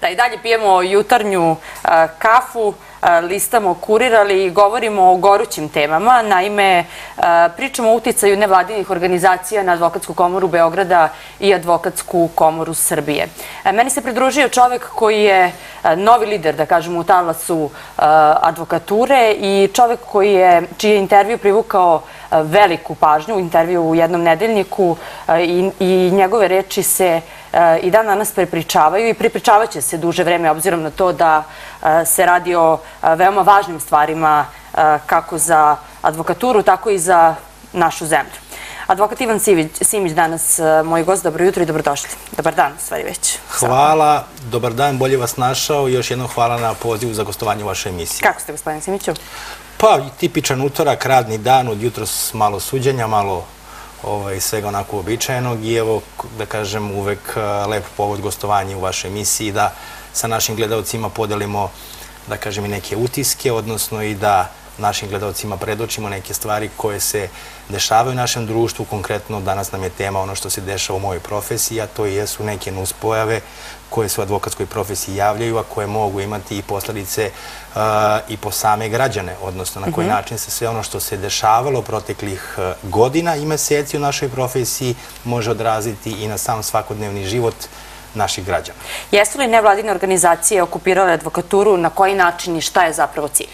9:00 i dalje pijemo jutarnju kafu, listamo Kurir, ali govorimo o gorućim temama. Naime, pričamo o uticaju nevladinih organizacija na Advokatsku komoru Beograda i Advokatsku komoru Srbije. Meni se pridružio čovek koji je novi lider, da kažemo, u talasu advokature i čovek čiji je intervju privukao veliku pažnju, intervju u jednom nedeljniku i njegove reči se i dan danas prepričavaju i prepričavaće se duže vreme, obzirom na to da se radi o veoma važnim stvarima kako za advokaturu, tako i za našu zemlju. Advokat Ivan Simić danas moj gost. Dobro jutro i dobrodošli. Dobar dan, u stvari već. Hvala, dobar dan, bolje vas našao i još jednom hvala na pozivu za gostovanje u vašoj emisiji. Kako ste, gospodine Simiću? Pa, tipičan utorak, radni dan, od jutros malo suđenja, malo svega onako uobičajenog i evo, da kažem, uvek lep povod gostovanja u vašoj emisiji da sa našim gledalcima podelimo, da kažem, i neke utiske, odnosno i da našim gledalcima predočimo neke stvari koje se dešavaju u našem društvu. Konkretno, danas nam je tema ono što se dešava u mojoj profesiji, a to jesu neke nuspojave koje se u advokatskoj profesiji javljaju, a koje mogu imati i posledice i po same građane, odnosno na koji način se sve ono što se dešavalo proteklih godina i meseci u našoj profesiji može odraziti i na sam svakodnevni život naših građana. Jesu li nevladine organizacije okupirale advokaturu, na koji način i šta je zapravo cilj?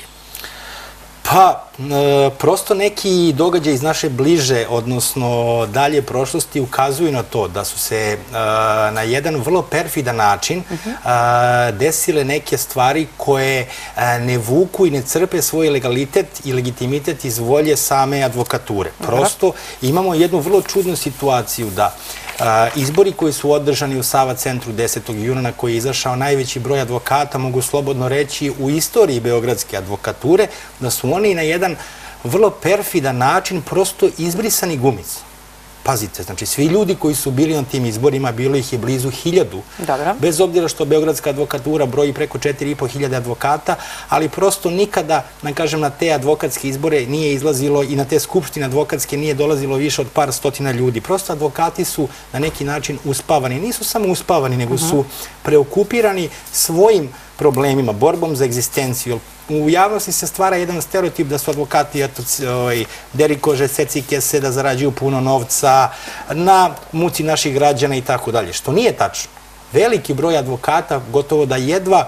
Pa, prosto neki događaj iz naše bliže, odnosno dalje prošlosti ukazuju na to da su se na jedan vrlo perfidan način desile neke stvari koje ne vuku i ne crpe svoj legalitet i legitimitet iz volje same advokature. Prosto imamo jednu vrlo čudnu situaciju da izbori koji su održani u Sava centru 10. juna, na koji je izašao najveći broj advokata, mogu slobodno reći, u istoriji beogradske advokature, da su oni na jedan vrlo perfidan način prosto izbrisani gumic. Pazite, znači svi ljudi koji su bili na tim izborima, bilo ih je blizu 1000, bez obzira što beogradska advokatura broji preko 4500 advokata, ali prosto nikada, da kažem, na te advokatske izbore nije izlazilo i na te skupštine advokatske nije dolazilo više od par stotina ljudi. Prosto advokati su na neki način uspavani. Nisu samo uspavani, nego su preokupirani svojim problemima, borbom za egzistenciju. U javnosti se stvara jedan stereotip da su advokati deri kože, seci kese, da zarađuju puno novca na muci naših građana i tako dalje, što nije tačno. Veliki broj advokata gotovo da jedva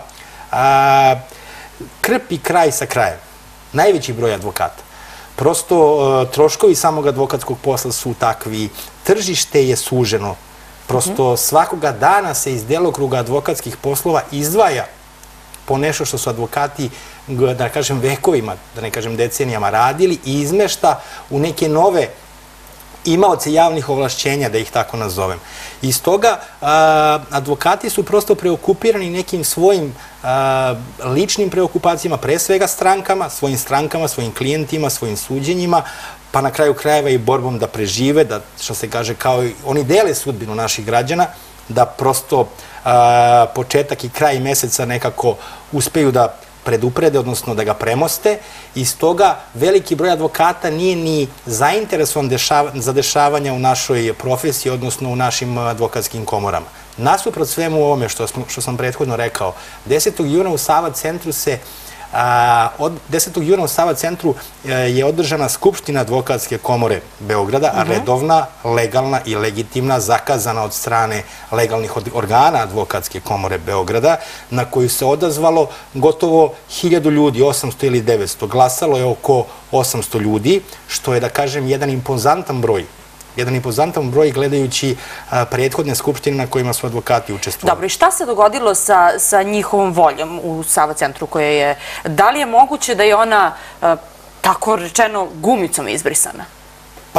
krpi kraj sa krajem. Najveći broj advokata. Prosto troškovi samog advokatskog posla su takvi, tržište je suženo. Prosto svakoga dana se iz delokruga advokatskih poslova izdvaja po nešto što su advokati, da kažem, vekovima, da ne kažem decenijama radili i izmešta u neke nove imaoce javnih ovlašćenja, da ih tako nazovem. Iz toga advokati su prosto preokupirani nekim svojim ličnim preokupacijama, pre svega strankama, svojim klijentima, svojim suđenjima, pa na kraju krajeva i borbom da prežive, da, što se kaže, kao i oni dele sudbinu naših građana, da prosto početak i kraj meseca nekako uspeju da preduprede, odnosno da ga premoste. Iz toga veliki broj advokata nije ni zainteresovan za dešavanja u našoj profesiji, odnosno u našim advokatskim komorama. Nasuprot svemu ovome što sam prethodno rekao, 10. juna u Sava centru od 10. juna u Sava centru je održana Skupština Advokatske komore Beograda, redovna, legalna i legitimna, zakazana od strane legalnih organa Advokatske komore Beograda, na koju se odazvalo gotovo 1000 ljudi, 800 ili 900. Glasalo je oko 800 ljudi, što je, da kažem, jedan impozantan broj gledajući prethodne skupštine na kojima su advokati učestvovali. Dobro, i šta se dogodilo sa njihovom voljom u Sava centru koja je, da li je moguće da je ona, tako rečeno, gumicom izbrisana? Pa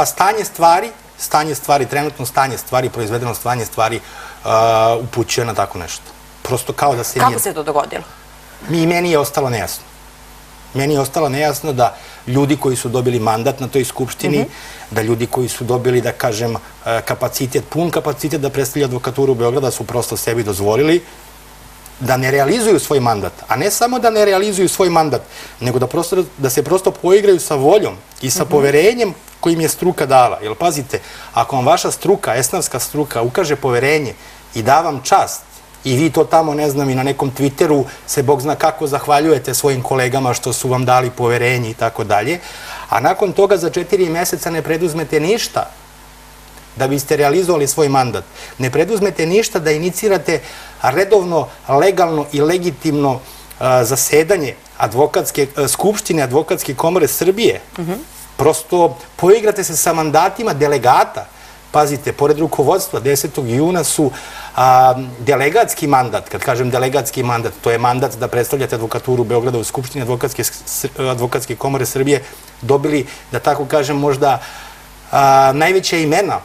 trenutno stanje stvari, proizvedeno stanje stvari upućuje na tako nešto. Prosto kao da se nije... Kako se to dogodilo? Meni je ostalo nejasno. Meni je ostalo nejasno da ljudi koji su dobili mandat na toj skupštini, da ljudi koji su dobili, da kažem, pun kapacitet da predstavljaju advokaturu Beograda su prosto sebi dozvolili da ne realizuju svoj mandat. A ne samo da ne realizuju svoj mandat, nego da se prosto poigraju sa voljom i sa poverenjem kojim je struka dala. Jer pazite, ako vam vaša struka, esnafska struka, ukaže poverenje i da vam čast I vi to tamo, ne znam, i na nekom Twitteru se Bog zna kako zahvaljujete svojim kolegama što su vam dali poverenje i tako dalje. A nakon toga za 4 meseca ne preduzmete ništa da biste realizovali svoj mandat. Ne preduzmete ništa da inicirate redovno, legalno i legitimno zasedanje Skupštine Advokatske komore Srbije. Prosto poigrate se sa mandatima delegata. Pazite, pored rukovodstva, 10. juna su delegatski mandat. Kad kažem delegatski mandat, to je mandat da predstavljate advokaturu Beograda u Skupštini Advokatske komore Srbije, dobili, da tako kažem, možda najveća imena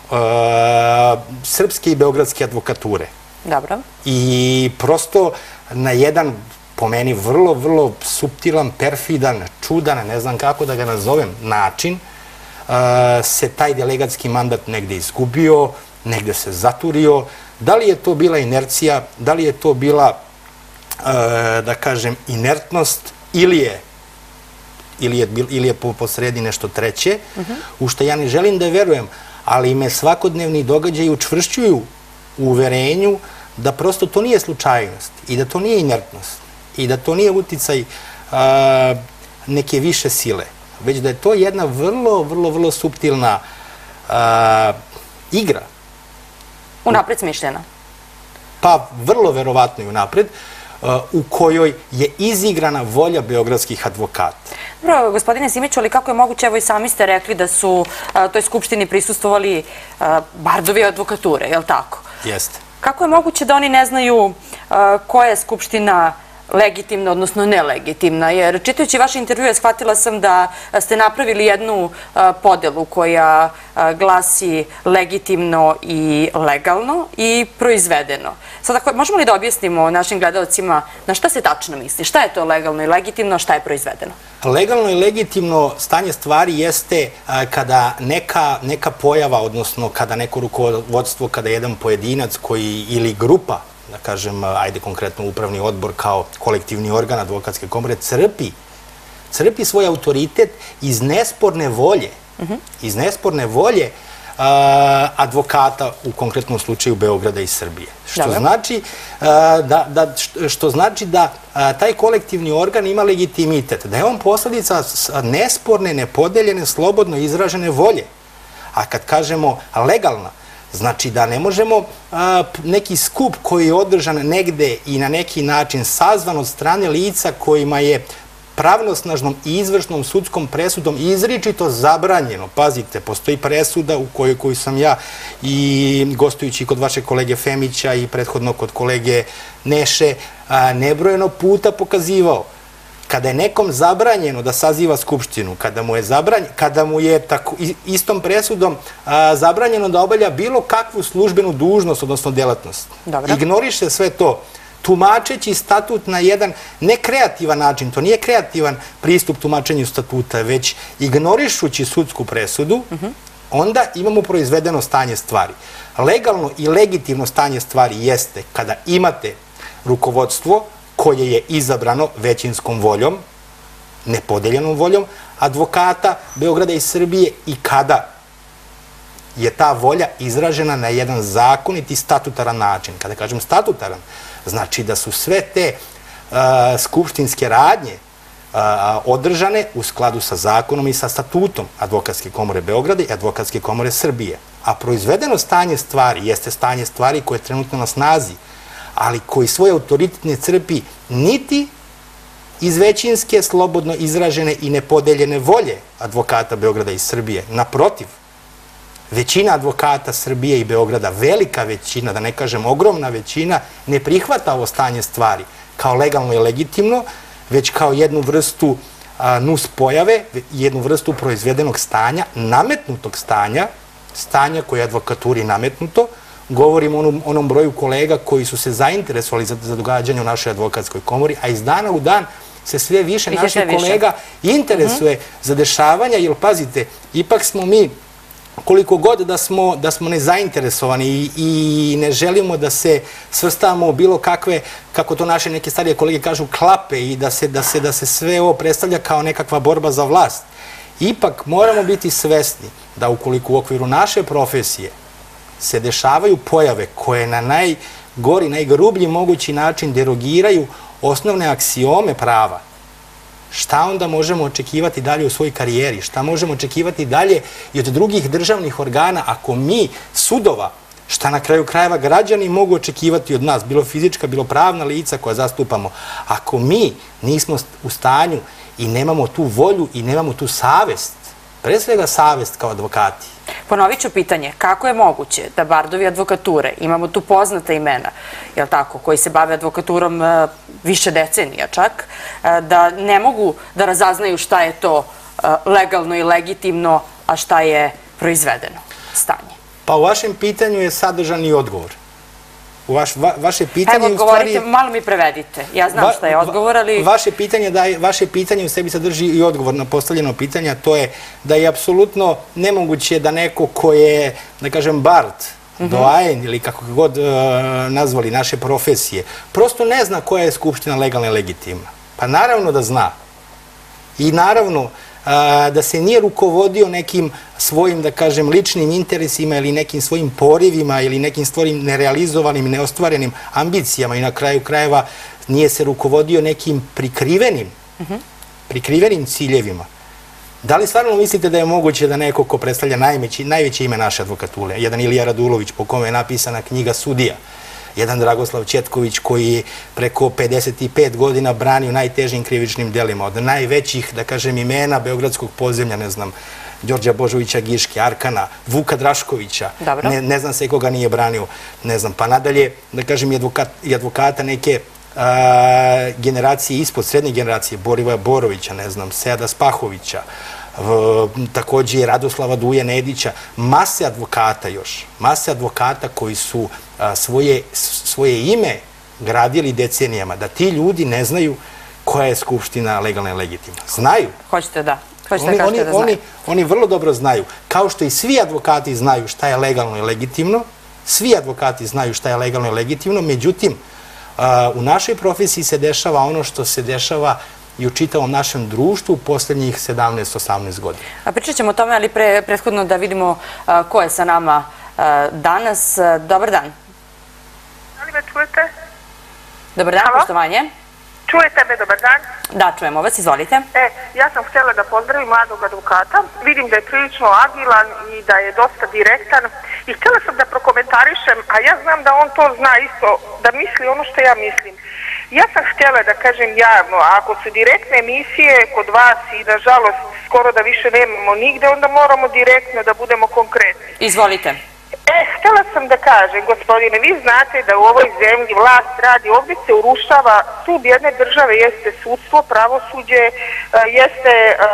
srpske i beogradske advokature. Dobro. I prosto na jedan, po meni, vrlo, vrlo suptilan, perfidan, čudan, ne znam kako da ga nazovem, način, se taj delegatski mandat negde izgubio, negde se zaturio. Da li je to bila inercija, da li je to bila, da kažem, inertnost ili je po sredi nešto treće, u što ja ne želim da verujem, ali me svakodnevni događaji učvršćuju u uverenju da prosto to nije slučajnost i da to nije inertnost i da to nije uticaj neke više sile, već da je to jedna vrlo, vrlo, vrlo suptilna igra. Unapred smišljena? Pa vrlo verovatno i unapred, u kojoj je izigrana volja beogradskih advokata. Dobro, gospodine Simiću, ali kako je moguće, evo i sami ste rekli da su toj skupštini prisustvovali bardovi advokature, je li tako? Jeste. Kako je moguće da oni ne znaju koja je skupština legitimna, odnosno nelegitimna? Jer čitajući vaše intervjue shvatila sam da ste napravili jednu podelu koja glasi legitimno i legalno i proizvedeno. Sada, možemo li da objasnimo našim gledalcima na šta se tačno misli? Šta je to legalno i legitimno, a šta je proizvedeno? Legalno i legitimno stanje stvari jeste kada neka pojava, odnosno kada neko rukovodstvo, kada jedan pojedinac ili grupa, da kažem, ajde konkretno upravni odbor kao kolektivni organ Advokatske komore, crpi svoj autoritet iz nesporne volje advokata, u konkretnom slučaju Beograda i Srbije. Što znači da taj kolektivni organ ima legitimitet, da je on posledica nesporne, nepodeljene, slobodno izražene volje. A kad kažemo legalna, znači da ne možemo neki skup koji je održan negde i na neki način sazvan od strane lica kojima je pravnosnažnom i izvršnom sudskom presudom izričito zabranjeno. Pazite, postoji presuda u koju sam ja i gostujući kod vašeg kolege Femića i prethodno kod kolege Neše nebrojeno puta pokazivao. Kada je nekom zabranjeno da saziva skupštinu, kada mu je istom presudom zabranjeno da obavlja bilo kakvu službenu dužnost, odnosno delatnost, ignoriše sve to, tumačeći statut na jedan nekreativan način, to nije kreativan pristup tumačenju statuta, već ignorišući sudsku presudu, onda imamo proizvedeno stanje stvari. Legalno i legitimno stanje stvari jeste kada imate rukovodstvo koje je izabrano većinskom voljom, nepodeljenom voljom advokata Beograda i Srbije i kada je ta volja izražena na jedan zakonit i statutaran način. Kada kažem statutaran, znači da su sve te skupštinske radnje održane u skladu sa zakonom i sa statutom Advokatske komore Beograda i Advokatske komore Srbije. A proizvedeno stanje stvari jeste stanje stvari koje je trenutno na snazi, ali koji svoj autoritet ne crpi niti iz većinske, slobodno izražene i nepodeljene volje advokata Beograda i Srbije. Naprotiv, većina advokata Srbije i Beograda, velika većina, da ne kažem ogromna većina, ne prihvata ovo stanje stvari kao legalno i legitimno, već kao jednu vrstu nus pojave, jednu vrstu proizvedenog stanja, nametnutog stanja koje je advokaturi nametnuto. Govorim o onom broju kolega koji su se zainteresovali za događanje u našoj advokatskoj komori, a iz dana u dan se sve više naših kolega interesuje za dešavanja, jer pazite, ipak smo mi, koliko god da smo nezainteresovani i ne želimo da se svrstavamo bilo kakve, kako to naše neke starije kolege kažu, klape i da se sve ovo predstavlja kao nekakva borba za vlast. Ipak moramo biti svesni da ukoliko u okviru naše profesije se dešavaju pojave koje na najgori, najgrublji mogući način derogiraju osnovne aksiome prava, šta onda možemo očekivati dalje u svojoj karijeri? Šta možemo očekivati dalje i od drugih državnih organa ako mi, sudova, šta na kraju krajeva građani mogu očekivati od nas, bilo fizička, bilo pravna lica koja zastupamo, ako mi nismo u stanju i nemamo tu volju i nemamo tu savest, pre svega savest kao advokati. Ponovit ću pitanje, kako je moguće da bardovi advokature, imamo tu poznata imena, jel tako, koji se bave advokaturom više decenija čak, da ne mogu da razaznaju šta je to legalno i legitimno, a šta je proizvedeno stanje? Pa u vašem pitanju je sadržan i odgovor. Vaše pitanje... Evo, odgovorite, malo mi prevedite. Ja znam šta je odgovor, ali... Vaše pitanje u sebi sadrži i odgovor na postavljeno pitanje, a to je da je apsolutno nemoguće da neko ko je, da kažem, bard, doajen ili kako god nazvali naše profesije, prosto ne zna koja je skupština legalna i legitimna. Pa naravno da zna. I naravno da se nije rukovodio nekim svojim, da kažem, ličnim interesima ili nekim svojim porivima ili nekim svojim nerealizovanim, neostvarenim ambicijama i na kraju krajeva nije se rukovodio nekim prikrivenim ciljevima. Da li stvarno mislite da je moguće da neko ko predstavlja najveće ime naše advokature, jedan Ilija Radulović po kome je napisana knjiga Sudija, jedan Dragoslav Ćetković koji je preko 55 godina branio najtežim krivičnim delima, od najvećih, da kažem, imena beogradskog podzemlja, ne znam, Đorđa Božovića Giške, Arkana, Vuka Draškovića, ne znam se koga nije branio, ne znam, pa nadalje, da kažem, i advokata neke generacije ispod, srednje generacije, Borivoja Borovića, ne znam, Seada Spahovića, takođe Radoslava Duje Nedića, mase advokata još, mase advokata koji su svoje ime gradili decenijama, da ti ljudi ne znaju koja je skupština legalna i legitimna. Znaju. Hoćete da kažete da znaju. Oni vrlo dobro znaju. Kao što i svi advokati znaju šta je legalno i legitimno, svi advokati znaju šta je legalno i legitimno, međutim, u našoj profesiji se dešava ono što se dešava i u čitavom našem društvu u posljednjih 17-18 godina. Pričat ćemo o tome, ali prethodno da vidimo ko je sa nama danas. Dobar dan. Da li me čujete? Dobar dan, poštovanje. Čujete me, dobar dan? Da, čujemo vas, izvolite. Ja sam htjela da pozdravim mladog advokata. Vidim da je prilično agilan i da je dosta direktan. I htjela sam da prokomentarišem, a ja znam da on to zna isto, da misli ono što ja mislim. Ja sam htjela da kažem javno, ako su direktne emisije kod vas i nažalost skoro da više nemamo nigde, onda moramo direktno da budemo konkretni. Izvolite. Htjela sam da kažem, gospodine, vi znate da u ovoj zemlji vlast radi, ovdje se urušava stub jedne države, jeste sudstvo, pravosuđe, jeste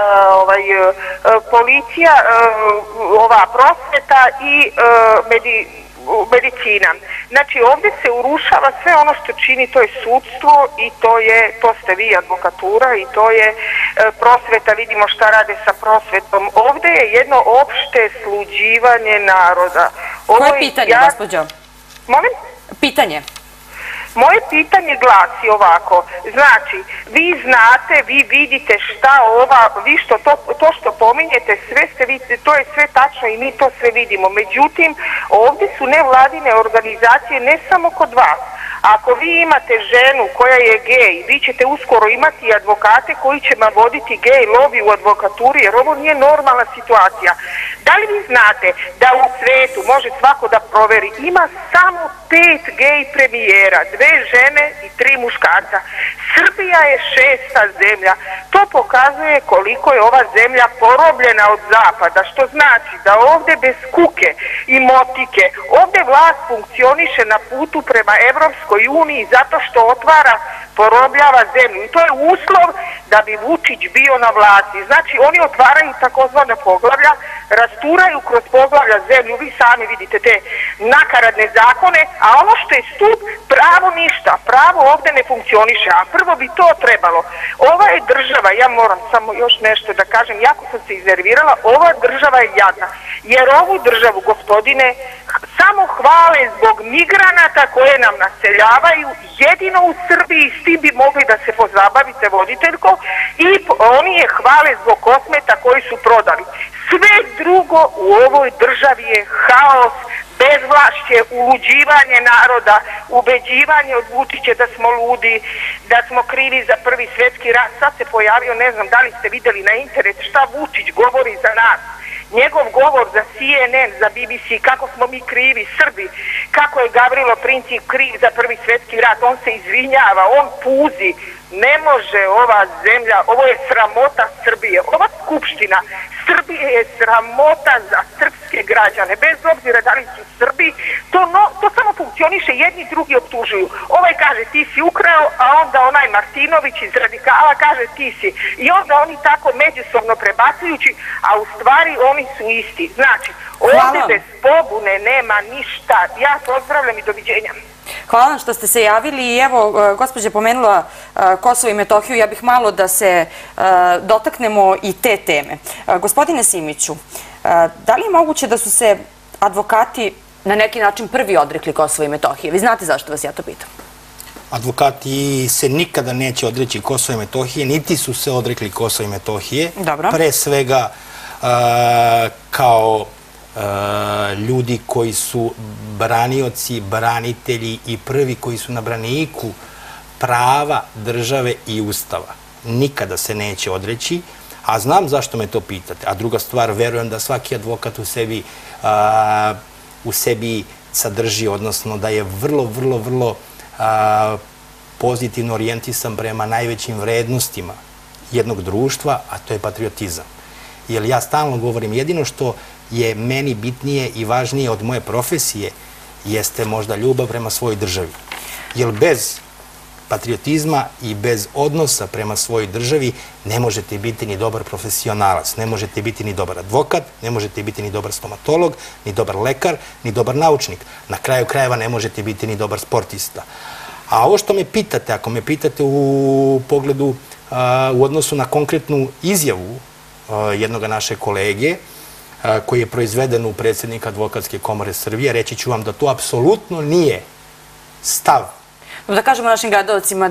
policija, ova prosveta i medicina. Znači ovdje se urušava sve ono što čini, to je sudstvo i to ste vi, advokatura, i to je prosveta, vidimo šta rade sa prosvetom. Ovdje je jedno opšte sluđivanje naroda. Koje pitanje, gospođo? Molim? Pitanje. Moje pitanje glasi ovako, znači, vi znate, vi vidite šta vi to što pominjete, to je sve tačno i mi to sve vidimo. Međutim, ovdje su nevladine organizacije ne samo kod vas. Ako vi imate ženu koja je gej, vi ćete uskoro imati i advokate koji će vam voditi gej lobby u advokaturi, jer ovo nije normalna situacija. Da li vi znate da u svetu, može svako da proveri, ima samo 5 gej premijera, 2 žene i 3 muškarca. Srbija je 6. zemlja. To pokazuje koliko je ova zemlja porobljena od zapada, što znači da ovdje bez kuke i motike, ovdje vlast funkcioniše na putu prema Evropskoj uniji zato što porobljava zemlju. I to je uslov da bi Vučić bio na vlasti. Znači oni otvaraju takozvane poglavlja, rasturaju kroz poglavlja zemlju, vi sami vidite te nakaradne zakone, a ono što je stup, pravo ništa, pravo ovdje ne funkcioniše, a prvo bi to trebalo. Ova je država, ja moram samo još nešto da kažem, jako sam se iznervirala, ova država je jadna, jer ovu državu, gospodine, samo hvale zbog migranata koje nam naseljavaju, jedino u Srbiji, s tim bi mogli da se pozabavite, voditeljko, i oni je hvale zbog kosmeta koji su prodali. Sve drugo u ovoj državi je haos, bezvlašće, uluđivanje naroda, ubeđivanje od Vučića da smo ludi, da smo krivi za Prvi svjetski rat. Sad se pojavio, ne znam da li ste vidjeli na internet šta Vučić govori za nas. Njegov govor za CNN, za BBC, kako smo mi krivi, Srbi, kako je Gavrilo Princip kriv za Prvi svjetski rat, on se izvinjava, on puzi. Ne može ova zemlja, ovo je sramota Srbije, ova skupština Srbije je sramota za srpske građane, bez obzira da li su Srbi, to samo funkcioniše, jedni drugi optužuju. Ovaj kaže ti si ukrao, a onda onaj Martinović iz Radikala kaže ti si. I onda oni tako međusobno prebacujući, a u stvari oni su isti. Znači, ovdje bez pobune nema ništa. Ja pozdravljam i doviđenja. Hvala vam što ste se javili i evo, gospođa je pomenula Kosovo i Metohiju, ja bih malo da se dotaknemo i te teme. Gospodine Simiću, da li je moguće da su se advokati na neki način prvi odrekli Kosova i Metohije? Vi znate zašto vas ja to pitam? Advokati se nikada neće odreći Kosova i Metohije, niti su se odrekli Kosova i Metohije. Dobro. Pre svega kao ljudi koji su branioci, branitelji i prvi koji su na braniku prava države i ustava. Nikada se neće odreći, a znam zašto me to pitate. A druga stvar, verujem da svaki advokat u sebi sadrži, odnosno da je vrlo pozitivno orijentisan prema najvećim vrednostima jednog društva, a to je patriotizam. Jer ja stalno govorim, jedino što je meni bitnije i važnije od moje profesije jeste možda ljubav prema svojoj državi. Jer bez patriotizma i bez odnosa prema svojoj državi ne možete biti ni dobar profesionalac, ne možete biti ni dobar advokat, ne možete biti ni dobar stomatolog, ni dobar lekar, ni dobar naučnik. Na kraju krajeva ne možete biti ni dobar sportista. A ovo što me pitate, ako me pitate u pogledu, u odnosu na konkretnu izjavu jednog našeg kolege, koji je proizveden u predsjednika Advokatske komore Srbije, reći ću vam da to apsolutno nije stav. Da kažemo našim gledalcima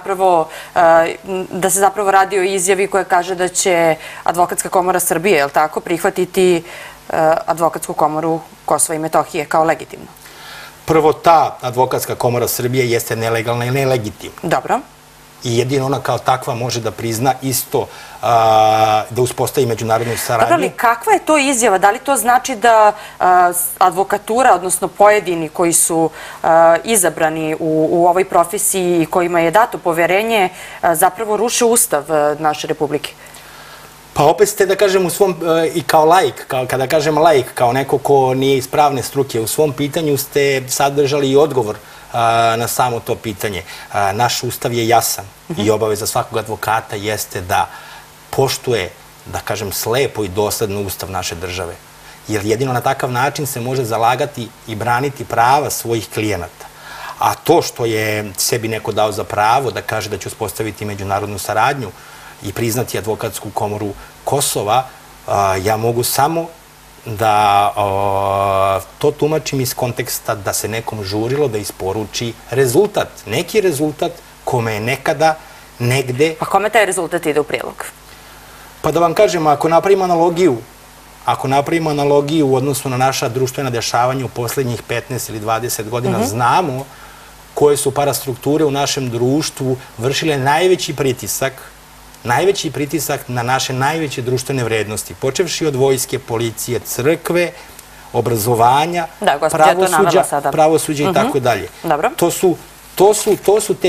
da se zapravo radi o izjavi koja kaže da će Advokatska komora Srbije, je li tako, prihvatiti Advokatsku komoru Kosova i Metohije kao legitimno? Prvo, ta Advokatska komora Srbije jeste nelegalna i nelegitimna. Dobro. I jedino ona kao takva može da prizna isto da uspostavi međunarodnu saradnju. Dobro, ali kakva je to izjava? Da li to znači da advokatura, odnosno pojedini koji su izabrani u ovoj profesiji i kojima je dato poverenje, zapravo ruše ustav naše Republike? Pa opet ste, da kažem, u svom, i kao laik, kada kažem laik, kao neko ko nije iz pravne struke, u svom pitanju ste sadržali i odgovor na samo to pitanje. Naš ustav je jasan i obaveza svakog advokata jeste da poštuje, da kažem, slepo i dosledno ustav naše države. Jer jedino na takav način se može zalagati i braniti prava svojih klijenata. A to što je sebi neko dao za pravo da kaže da će uspostaviti međunarodnu saradnju i priznati Advokatsku komoru Kosova, ja mogu samo da to tumačim iz konteksta da se nekom žurilo da isporuči rezultat. Neki rezultat kome je nekada, negde... Pa kome taj rezultat ide u prilog? Pa da vam kažem, ako napravimo analogiju u odnosu na naša društvena dešavanja u posljednjih 15 ili 20 godina, znamo koje su parastrukture u našem društvu vršile najveći pritisak na naše najveće društvene vrednosti, počevši od vojske, policije, crkve, obrazovanja, pravosuđa i tako dalje. To su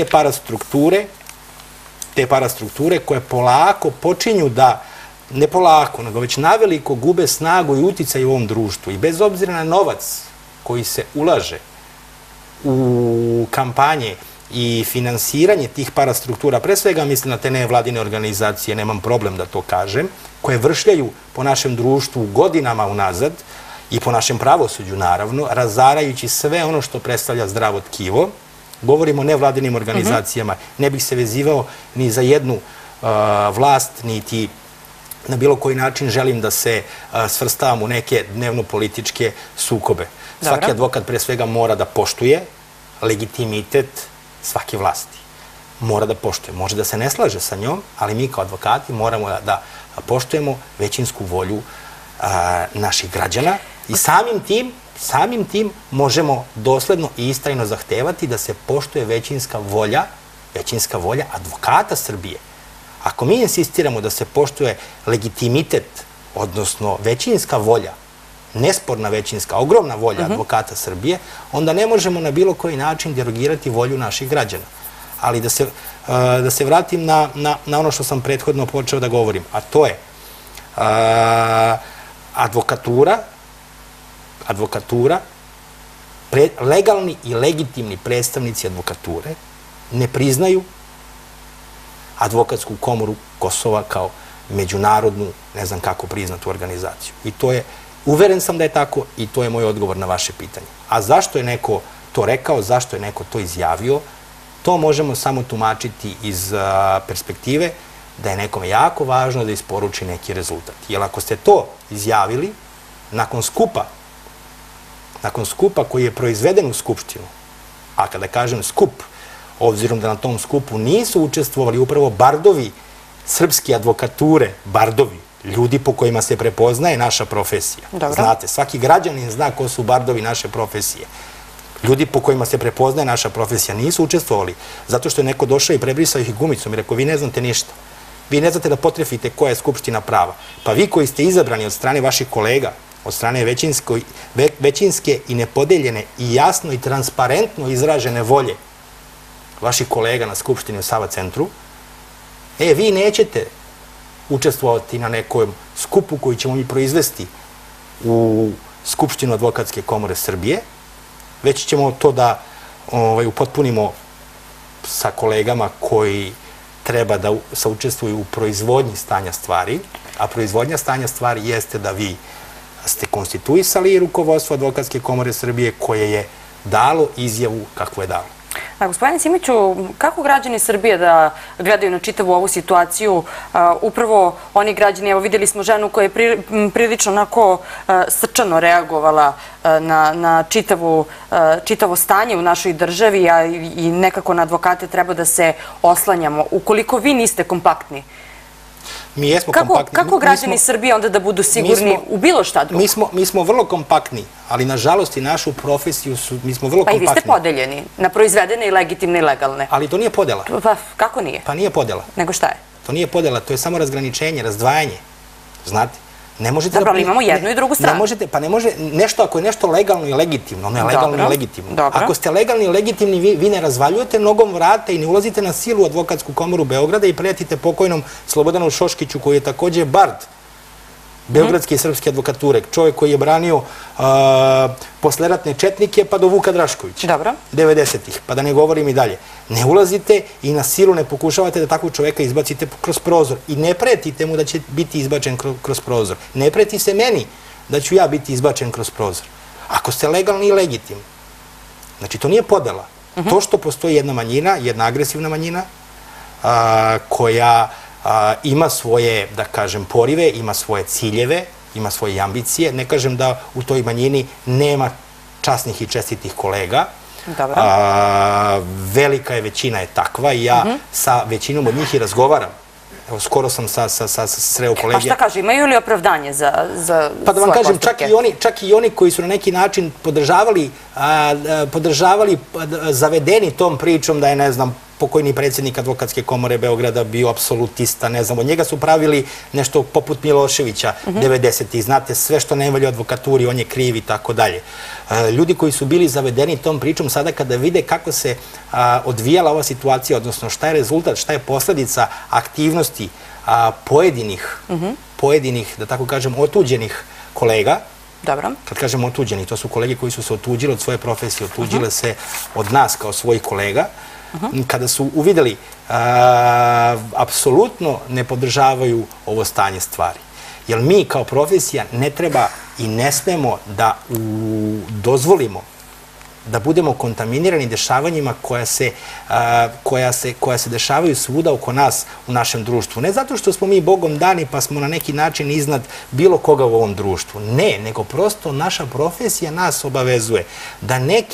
te parastrukture koje polako počinju da, ne polako, nego već naveliko gube snagu i uticaj u ovom društvu. I bez obzira na novac koji se ulaže u kampanje i finansiranje tih parastruktura, pre svega mislim na te nevladine organizacije, nemam problem da to kažem, koje vršljaju po našem društvu godinama unazad i po našem pravosuđu naravno, razarajući sve ono što predstavlja zdravo tkivo. Govorimo o nevladinim organizacijama, ne bih se vezivao ni za jednu vlast, niti na bilo koji način želim da se svrstavam u neke dnevno-političke sukobe. Svaki advokat pre svega mora da poštuje legitimitet svake vlasti. Mora da poštuje. Može da se ne slaže sa njom, ali mi kao advokati moramo da poštujemo većinsku volju naših građana i samim tim samim tim možemo dosledno i istrajno zahtevati da se poštuje većinska volja advokata Srbije. Ako mi insistiramo da se poštuje legitimitet, odnosno većinska volja, nesporna većinska, ogromna volja advokata Srbije, onda ne možemo na bilo koji način derogirati volju naših građana. Ali da se vratim na ono što sam prethodno počeo da govorim, a to je advokatura, legalni i legitimni predstavnici advokature ne priznaju Advokatsku komoru Kosova kao međunarodnu, ne znam kako priznatu organizaciju. I to je, uveren sam da je tako i to je moj odgovor na vaše pitanje. A zašto je neko to rekao, zašto je neko to izjavio, to možemo samo tumačiti iz perspektive da je nekome jako važno da isporuči neki rezultat. Jer ako ste to izjavili nakon skupa koji je proizveden u Skupštinu, a kada kažem skup, obzirom da na tom skupu nisu učestvovali upravo bardovi srpske advokature, bardovi, ljudi po kojima se prepoznaje naša profesija. Znate, svaki građanin zna ko su bardovi naše profesije. Ljudi po kojima se prepoznaje naša profesija nisu učestvovali zato što je neko došao i prebrisao ih gumicom i rekao, vi ne znate ništa. Vi ne znate da potrefite koja je Skupština prava. Pa vi koji ste izabrani od strane vaših kolega, od strane većinske i nepodeljene i jasno i transparentno izražene volje vaših kolega na Skupštini u Sava centru, vi nećete učestvovati na nekom skupu koji ćemo mi proizvesti u Skupštinu Advokatske komore Srbije, već ćemo to da upotpunimo sa kolegama koji treba da saučestvuju u proizvodnji stanja stvari, a proizvodnja stanja stvari jeste da vi ste konstituisali rukovodstvo Advokatske komore Srbije koje je dalo izjavu kakvu je dalo. Gospodine Simiću, kako građani Srbije da gledaju na čitavu ovu situaciju? Upravo oni građani, evo vidjeli smo ženu koja je prilično onako srčano reagovala na čitavo stanje u našoj državi, a i nekako na advokate treba da se oslanjamo. Ukoliko vi niste kompaktni, Mi jesmo kompaktni. Kako građani Srbije onda da budu sigurni u bilo šta drugo? Mi smo vrlo kompaktni, ali nažalost i našu profesiju mi smo vrlo kompaktni. Pa i vi ste podeljeni na proizvedene i legitimne i legalne. Ali to nije podela. Pa kako nije? Pa nije podela. Nego šta je? To nije podela, to je samo razgraničenje, razdvajanje. Znate? Dobro, ali imamo jednu i drugu stranu. Pa ne može, nešto ako je nešto legalno i legitimno, ono je legalno i legitimno. Ako ste legalni i legitimni, vi ne razvaljujete nogom vrata i ne ulazite na silu u Advokatsku komoru Beograda i pretite pokojnom Slobodanu Šoškiću, koji je također bard beogradske i srpske advokature, čovjek koji je branio posleratne četnike pa do Vuka Draškovića, 90-ih, pa da ne govorim i dalje. Ne ulazite i na silu ne pokušavate da takvog čovjeka izbacite kroz prozor i ne pretite mu da će biti izbačen kroz prozor. Ne preti se meni da ću ja biti izbačen kroz prozor. Ako ste legalni i legitimni. Znači, to nije podela. To što postoji jedna manjina, jedna agresivna manjina, koja ima svoje, da kažem, porive, ima svoje ciljeve, ima svoje ambicije. Ne kažem da u toj manjini nema časnih i čestitih kolega. Velika je većina je takva i ja sa većinom od njih i razgovaram. Evo, skoro sam sreo kolege. Pa šta kaže, imaju li opravdanje za svoje postupke? Pa da vam kažem, čak i oni koji su na neki način podržavali zavedeni tom pričom da je, ne znam, pokojni predsjednik Advokatske komore Beograda bio apsolutista, ne znam, od njega su pravili nešto poput Miloševića 90-ih, znate, sve što ne valja u advokaturi, on je kriv i tako dalje. Ljudi koji su bili zavedeni tom pričom, sada kada vide kako se odvijala ova situacija, odnosno šta je rezultat, šta je posljedica aktivnosti pojedinih, da tako kažem, otuđenih kolega. Kad kažem otuđeni, to su kolege koji su se otuđili od svoje profesije, otuđile se od nas kao svojih kolega. Kada su uvidjeli, apsolutno ne podržavaju ovo stanje stvari. Jer mi kao profesija ne treba i ne smemo da dozvolimo da budemo kontaminirani dešavanjima koja se dešavaju svuda oko nas u našem društvu. Ne zato što smo mi Bogom dani pa smo na neki način iznad bilo koga u ovom društvu. Ne, nego prosto naša profesija nas obavezuje da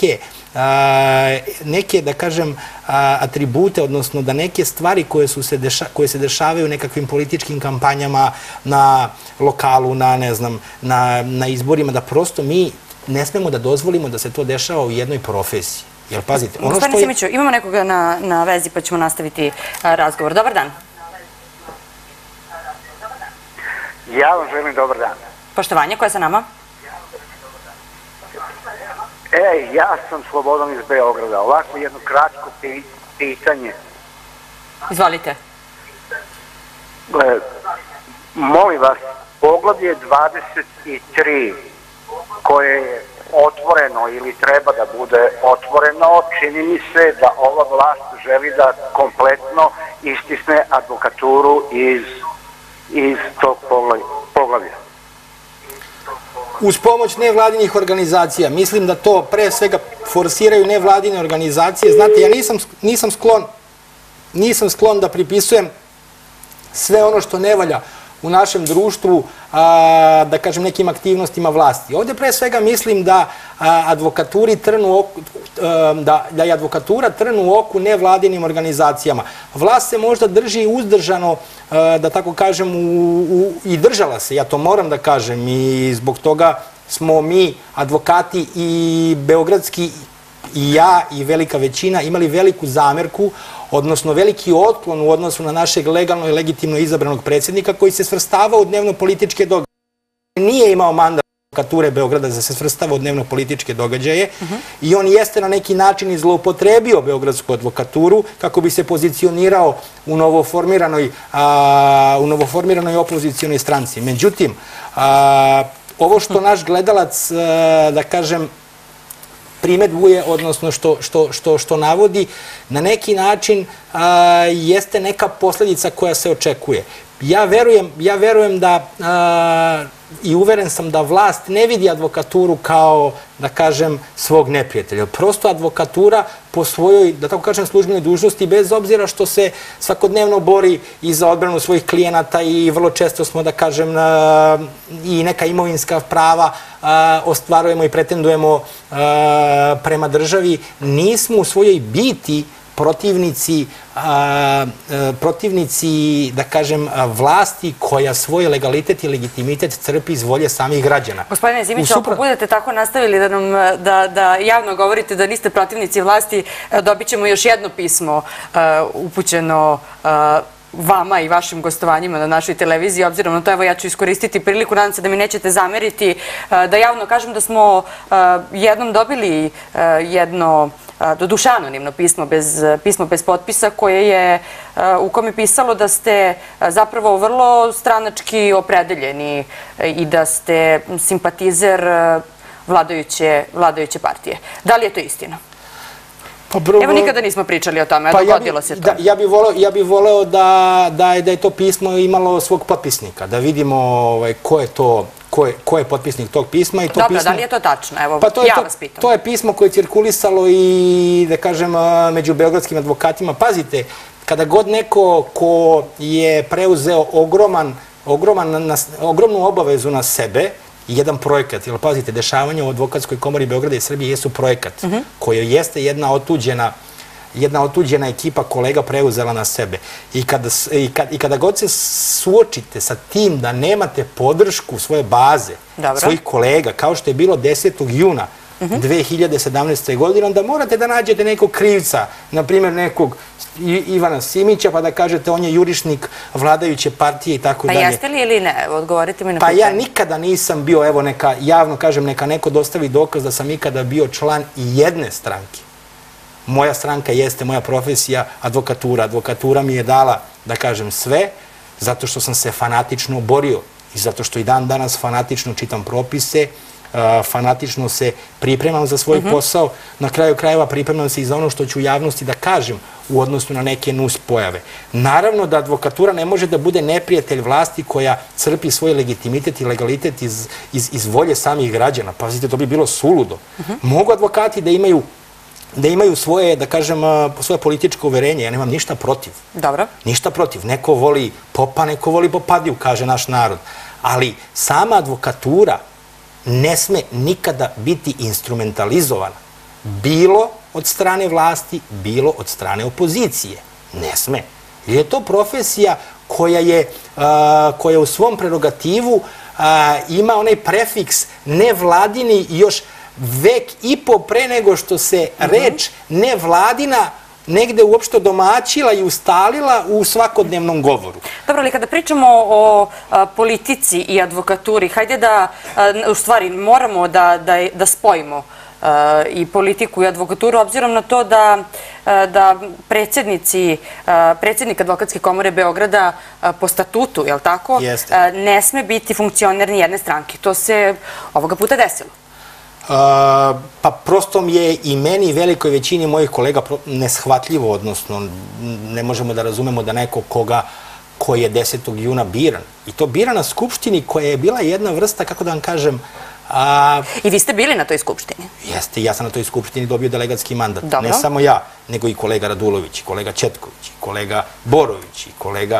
neke, da kažem, atribute, odnosno da neke stvari koje se dešavaju u nekakvim političkim kampanjama na lokalu, na izborima, da prosto mi ne smemo da dozvolimo da se to dešava u jednoj profesiji. Jer, pazite, ono što Gospodine je... Simiću, imamo nekoga na vezi pa ćemo nastaviti razgovor. Dobar dan. Ja vam želim dobar dan. Poštovanje, ko je sa nama? Ja sam Slobodan iz Beograda. Ovako jedno kratko pitanje. Izvolite. Molim vas, poglavlje 23 koje je otvoreno ili treba da bude otvoreno, čini mi se da ova vlast želi da kompletno istisne advokaturu iz tog poglavlja. Uz pomoć nevladinih organizacija. Mislim da to pre svega forsiraju nevladine organizacije. Znate, ja nisam sklon da pripisujem sve ono što ne valja u našem društvu, da kažem, nekim aktivnostima vlasti. Ovdje pre svega mislim da da je advokatura trn u oku nevladinim organizacijama. Vlast se možda drži uzdržano, da tako kažem, i držala se, ja to moram da kažem, i zbog toga smo mi, advokati i beogradski, i ja i velika većina, imali veliku zamerku, odnosno veliki otklon u odnosu na našeg legalno i legitimno izabranog predsjednika koji se svrstavao u dnevno-političke događaje. Nije imao mandat advokature Beograda da se svrstava u dnevno-političke događaje i on jeste na neki način i zloupotrebio beogradsku advokaturu kako bi se pozicionirao u novoformiranoj opozicijonoj stranci. Međutim, ovo što naš gledalac, da kažem, primedbuje, odnosno što navodi, na neki način jeste neka posljedica koja se očekuje. Ja verujem da i uveren sam da vlast ne vidi advokaturu kao, da kažem, svog neprijatelja. Prosto advokatura po svojoj, da tako kažem, službenoj dužnosti, bez obzira što se svakodnevno bori i za odbranu svojih klijenata i vrlo često smo, da kažem, i neka imovinska prava ostvarujemo i pretendujemo prema državi, nismo u svojoj biti protivnici, da kažem, vlasti koja svoj legalitet i legitimitet crpi iz volje samih građana. Gospodine Simiću, ako budete tako nastavili da javno govorite da niste protivnici vlasti, dobit ćemo još jedno pismo upućeno vama i vašim gostovanjima na našoj televiziji. Obzirom na to, evo, ja ću iskoristiti priliku, nadam se da mi nećete zameriti, da javno kažem da smo jednom dobili jedno doduše anonimno pismo bez potpisa u kome je pisalo da ste zapravo vrlo stranački opredeljeni i da ste simpatizer vladajuće partije. Da li je to istina? Evo, nikada nismo pričali o tome, a dogodilo se to. Ja bih voleo da je to pismo imalo svog potpisnika, da vidimo ko je potpisnik tog pisma. Dobro, da li je to tačno? Evo, ja vas pitam. To je pismo koje je cirkulisalo i, da kažem, među beogradskim advokatima. Pazite, kada god neko ko je preuzeo ogromnu obavezu na sebe, jedan projekat, jer pazite, dešavanja u Advokatskoj komori Beograda i Srbije jesu projekat koji jeste jedna otuđena ekipa kolega preuzela na sebe. I kada god se suočite sa tim da nemate podršku svoje baze, svojih kolega, kao što je bilo 10. juna 2017. godine, onda morate da nađete nekog krivca, na primjer nekog Ivana Simića, pa da kažete on je jurišnik vladajuće partije i tako dalje. Pa jeste li ili ne? Odgovorite mi na pitanje. Pa ja nikada nisam bio, evo neka, javno kažem, neka neko dostavi dokaz da sam ikada bio član i jedne stranke. Moja stranka jeste moja profesija, advokatura. Advokatura mi je dala, da kažem, sve, zato što sam se fanatično borio i zato što i dan danas fanatično čitam propise, fanatično se pripremam za svoj posao, na kraju krajeva pripremam se i za ono što ću u javnosti da kažem u odnosu na neke nus pojave. Naravno da advokatura ne može da bude neprijatelj vlasti koja crpi svoj legitimitet i legalitet iz volje samih građana. Pazite, to bi bilo suludo. Mogu advokati da imaju svoje, da kažem, svoje političko uverenje. Ja nemam ništa protiv. Dobro. Ništa protiv. Neko voli popa, neko voli popadiju, kaže naš narod. Ali sama advokatura ne sme nikada biti instrumentalizovana. Bilo od strane vlasti, bilo od strane opozicije. Ne sme. Jer je to profesija koja u svom prerogativu ima onaj prefiks nevladini i još vek i po pre nego što se reč nevladina negde uopšte domaćila i ustalila u svakodnevnom govoru. Dobro, ali kada pričamo o politici i advokaturi, hajde da, u stvari, moramo da spojimo i politiku i advokaturu, obzirom na to da predsjednik Advokatske komore Beograda po statutu, je li tako, ne sme biti funkcioner ni jedne stranke. To se ovoga puta desilo. Pa prosto mi je i meni i velikoj većini mojih kolega neshvatljivo, odnosno ne možemo da razumemo da neko koji je 10. juna biran, i to biran na Skupštini koja je bila jedna vrsta, kako da vam kažem... I vi ste bili na toj Skupštini? Jeste, ja sam na toj Skupštini dobio delegatski mandat. Ne samo ja, nego i kolega Radulović, i kolega Četković, i kolega Borović, i kolega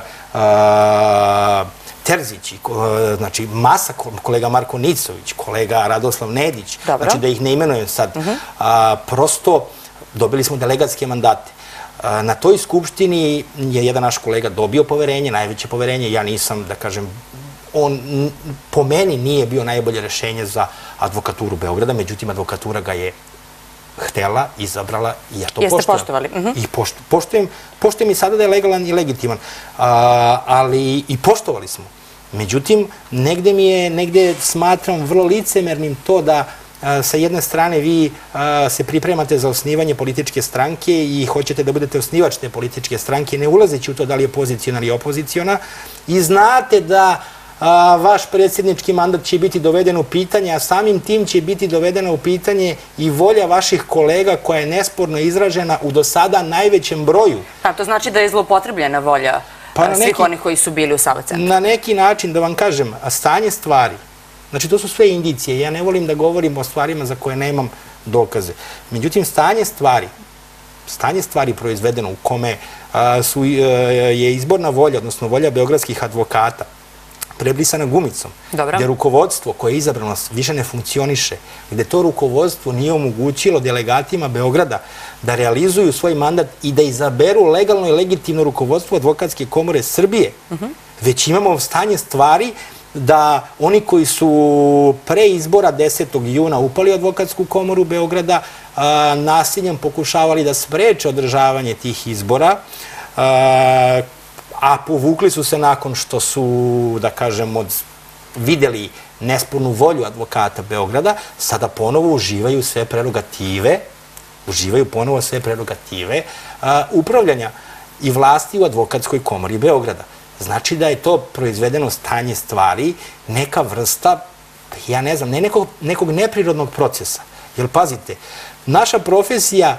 Terzić, znači masa, kolega Marko Nicović, kolega Radoslav Nedić, znači da ih ne imenujem sad. Prosto dobili smo delegatske mandate. Na toj Skupštini je jedan naš kolega dobio poverenje, najveće poverenje, ja nisam, da kažem, on po meni nije bio najbolje rešenje za advokaturu Beograda, međutim advokatura ga je htela, izabrala i ja to poštujem. Jeste poštovali? I poštujem i sada da je legalan i legitiman, ali i poštovali smo. Međutim, negde smatram vrlo licemernim to da sa jedne strane vi se pripremate za osnivanje političke stranke i hoćete da budete osnivač te političke stranke, ne ulazeći u to da li je poziciona ili opoziciona, i znate da vaš predsjednički mandat će biti doveden u pitanje, a samim tim će biti dovedena u pitanje i volja vaših kolega koja je nesporno izražena u do sada najvećem broju. A to znači da je zloupotrebljena volja svih onih koji su bili u Sava centru? Na neki način, da vam kažem, stanje stvari, znači to su sve indicije, ja ne volim da govorim o stvarima za koje nemam dokaze. Međutim, stanje stvari proizvedeno u kome je izborna volja, odnosno volja beogradskih advokata, prebrisana gumicom, gde rukovodstvo koje je izabrano više ne funkcioniše, gde to rukovodstvo nije omogućilo delegatima Beograda da realizuju svoj mandat i da izaberu legalno i legitimno rukovodstvo Advokatske komore Srbije, već imamo stanje stvari da oni koji su pre izbora 10. juna upali u Advokatsku komoru Beograda, nasiljem pokušavali da spreče održavanje tih izbora, a povukli su se nakon što su, da kažem, videli nespornu volju advokata Beograda, sada ponovo uživaju sve prerogative upravljanja i vlasti u Advokatskoj komori Beograda. Znači da je to proizvedeno stanje stvari, neka vrsta, ja ne znam, ne nekog neprirodnog procesa. Jer pazite, naša profesija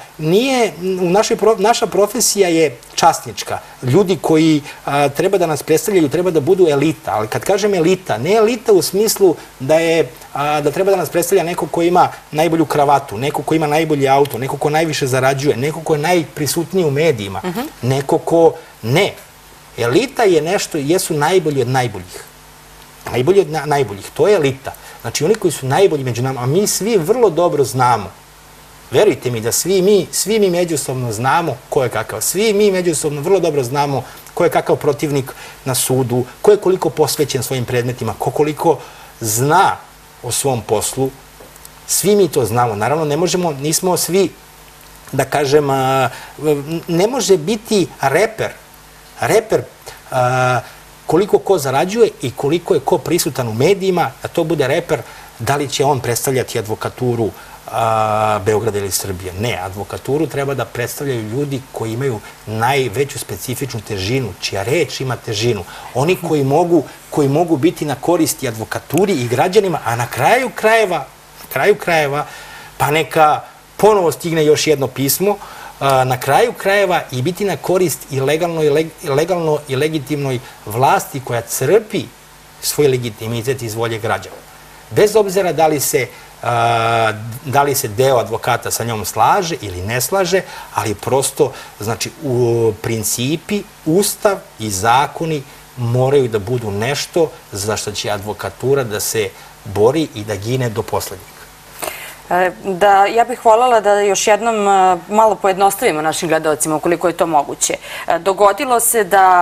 je časnička. Ljudi koji treba da nas predstavljaju treba da budu elita. Ali kad kažem elita, ne elita u smislu da treba da nas predstavlja neko ko ima najbolju kravatu, neko ko ima najbolji auto, neko ko najviše zarađuje, neko ko je najprisutniji u medijima, neko ko ne. Elita je nešto, jesu najbolji od najboljih. Najbolji od najboljih, to je elita. Znači oni koji su najbolji među nama, a mi svi vrlo dobro znamo, verujte mi da svi mi međusobno znamo ko je kakav, svi mi međusobno vrlo dobro znamo ko je kakav protivnik na sudu, ko je koliko posvećen svojim predmetima, ko koliko zna o svom poslu, svi mi to znamo. Naravno, nismo svi, da kažem, ne može biti reper koliko ko zarađuje i koliko je ko prisutan u medijima, da to bude reper da li će on predstavljati advokaturu Beograda ili Srbije. Ne, advokaturu treba da predstavljaju ljudi koji imaju najveću specifičnu težinu, čija reč ima težinu. Oni koji mogu biti na koristi advokaturi i građanima, a na kraju krajeva, pa neka ponovo stigne još jedno pismo, na kraju krajeva i biti na korist i legalno i legitimnoj vlasti koja crpi svoj legitimitet iz volje građana. Bez obzira da li se deo advokata sa njom slaže ili ne slaže, ali prosto, znači, u principi, ustav i zakoni moraju da budu nešto za što će advokatura da se bori i da gine do poslednjeg. Ja bih voljela da još jednom malo pojednostavimo našim gledalcima ukoliko je to moguće. Dogodilo se da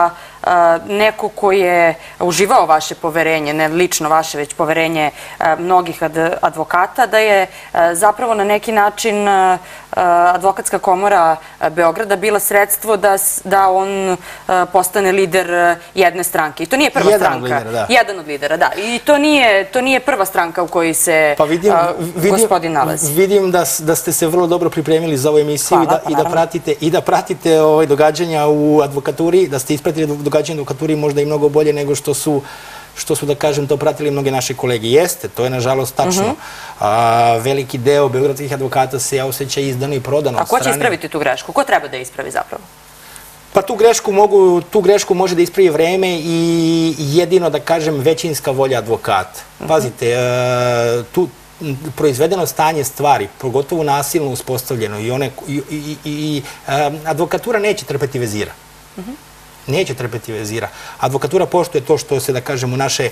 neko ko je uživao vaše poverenje, ne lično vaše, već poverenje mnogih advokata, da je zapravo na neki način Advokatska komora Beograda bila sredstvo da on postane lider jedne stranke. I to nije prva stranka. Jedan od lidera, da. I to nije prva stranka u kojoj se gospodin nalazi. Vidim da ste se vrlo dobro pripremili za ovu emisiju i da pratite događanja u advokaturi, da ste ispratili događanja u advokaturi možda i mnogo bolje nego što su, da kažem, to pratili mnoge naše kolege. Jeste, to je nažalost tačno. Veliki deo beogradskih advokata se osjeća izdano i prodano. A ko će ispraviti tu grešku? Ko treba da je ispravi zapravo? Pa tu grešku može da ispravi vreme i jedino, da kažem, većinska volja advokata. Pazite, tu proizvedeno stanje stvari, pogotovo nasilno uspostavljeno, i advokatura neće trpeti vezira. Neće trpeti vezira. Advokatura poštuje to što se, da kažem,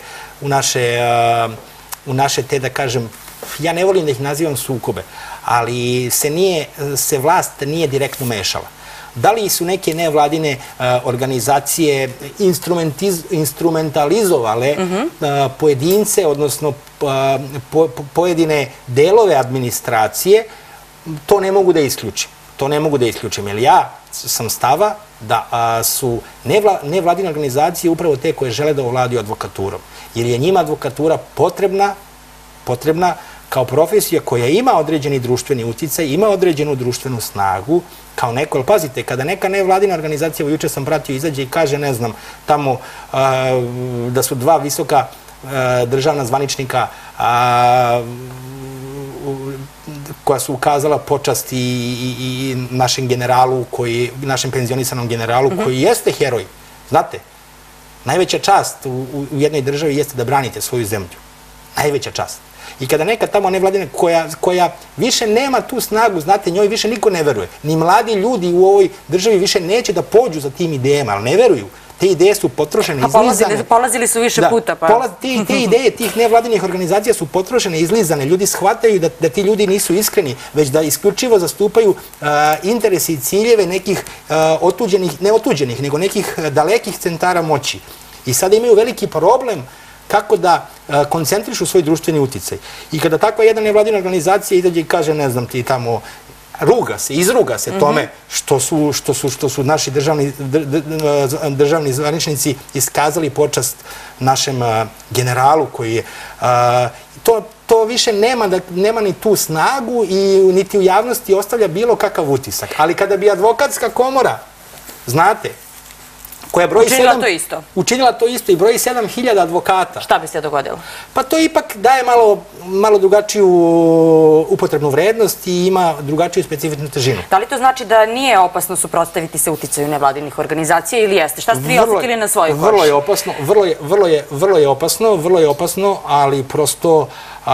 u naše te, da kažem, ja ne volim da ih nazivam sukobe, ali se vlast nije direktno mešala. Da li su neke nevladine organizacije instrumentalizovale pojedince, odnosno pojedine delove administracije, to ne mogu da isključim. To ne mogu da isključim, jer ja sam stava da su nevladine organizacije upravo te koje žele da ovladaju advokaturom. Jer je njima advokatura potrebna kao profesija koja ima određeni društveni uticaj, ima određenu društvenu snagu, kao neko, ali pazite, kada neka nevladina organizacija, juče sam pratio, izađe i kaže, ne znam, tamo da su dva visoka državna zvaničnika koja su ukazala počast i našem generalu, našem penzionisanom generalu, koji jeste heroj. Znate, najveća čast u jednoj državi jeste da branite svoju zemlju. Najveća čast. I kada neka tamo nevladina koja više nema tu snagu, znate, njoj više niko ne veruje. Ni mladi ljudi u ovoj državi više neće da pođu za tim idejama, ali ne veruju. Te ideje su potrošene, izlizane. Polazili su više puta. Te ideje tih nevladinih organizacija su potrošene, izlizane. Ljudi shvataju da ti ljudi nisu iskreni, već da isključivo zastupaju interese i ciljeve nekih otuđenih, ne otuđenih, nego nekih dalekih centara moći. I sada imaju veliki problem kako da koncentrišu svoj društveni uticaj. I kada takva jedna nevladina organizacija izađe i kaže, ne znam ti tamo, izruga se tome što su naši državni zvaničnici iskazali počast našem generalu koji je... To više nema ni tu snagu i niti u javnosti ostavlja bilo kakav utisak. Ali kada bi Advokatska komora, znate, koja broji učinila to isto i broji 7000 advokata. Šta bi se dogodilo? Pa to ipak daje malo drugačiju upotrebnu vrednost i ima drugačiju specifičnu težinu. Da li to znači da nije opasno suprotstaviti se uticaju nevladinih organizacija ili jeste? Šta ste vi osetili na svojoj koži? Vrlo je opasno, ali prosto,